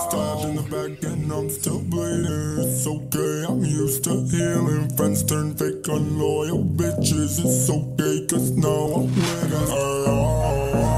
Stabbed in the back and I'm still bleeding. It's okay, I'm used to healing. Friends turn fake, unloyal bitches. It's okay, cause now I'm winning.